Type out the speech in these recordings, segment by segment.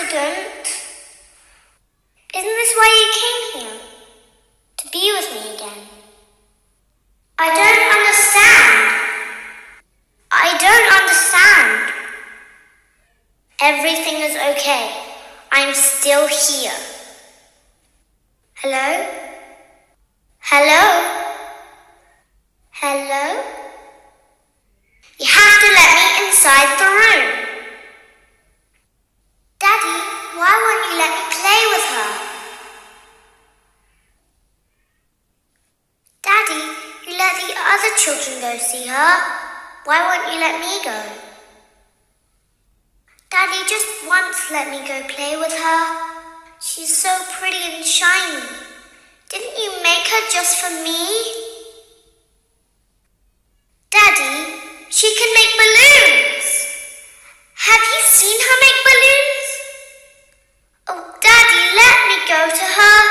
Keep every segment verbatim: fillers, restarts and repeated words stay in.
couldn't. Isn't this why you came here? To be with me again? I don't understand. I don't understand. Everything is okay. I'm still here. Hello? Hello? Hello? You have to let me inside the room. Daddy, why won't you let me play with her? Daddy, you let the other children go see her. Why won't you let me go? Daddy, just once let me go play with her. She's so pretty and shiny. Didn't you make her just for me? Daddy, she can make balloons. Have you seen her make balloons? Oh, Daddy, let me go to her.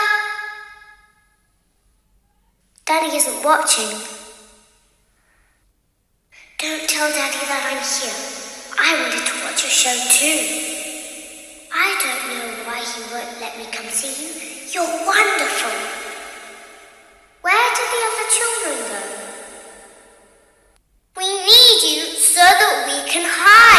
Daddy isn't watching. Don't tell Daddy that I'm here. I wanted to watch your show too. I don't know why he won't let me come see you. You're wonderful. Where did the other children go? We need you so that we can hide.